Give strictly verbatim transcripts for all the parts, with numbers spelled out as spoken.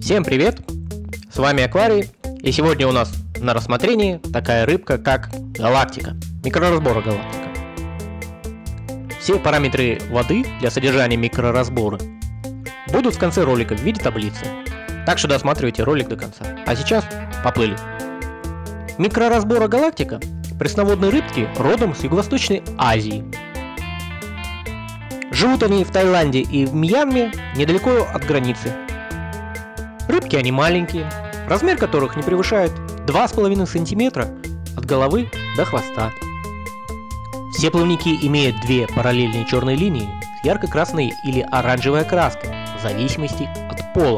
Всем привет! С вами Акварий, и сегодня у нас на рассмотрении такая рыбка, как галактика, микроразбора галактика. Все параметры воды для содержания микроразбора будут в конце ролика в виде таблицы, так что досматривайте ролик до конца. А сейчас поплыли! Микроразбора галактика – пресноводные рыбки родом с Юго-Восточной Азии. Живут они в Таиланде и в Мьянме, недалеко от границы. Рыбки они маленькие, размер которых не превышает два с половиной сантиметра от головы до хвоста. Все плавники имеют две параллельные черные линии с ярко-красной или оранжевой окраской, в зависимости от пола.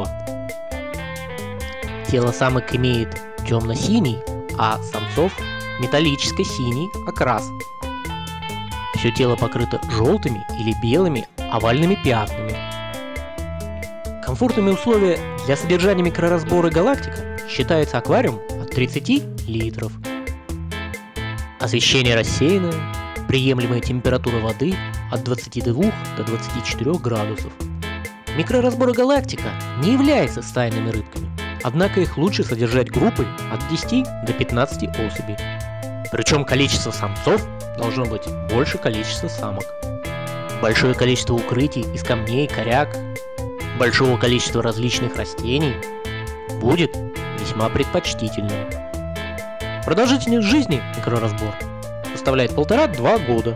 Тело самок имеет темно-синий, а самцов металлический синий окрас. Все тело покрыто желтыми или белыми овальными пятнами. Комфортными условия для содержания микроразбора галактика считается аквариум от тридцати литров. Освещение рассеянное, приемлемая температура воды от двадцати двух до двадцати четырёх градусов. Микроразбор галактика не является стайными рыбками, однако их лучше содержать группой от десяти до пятнадцати особей. Причем количество самцов должно быть больше количества самок. Большое количество укрытий из камней, коряк, большого количества различных растений будет весьма предпочтительным. Продолжительность жизни микроразбор составляет полтора-два года.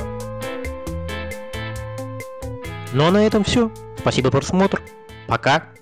Ну а на этом все. Спасибо за просмотр. Пока.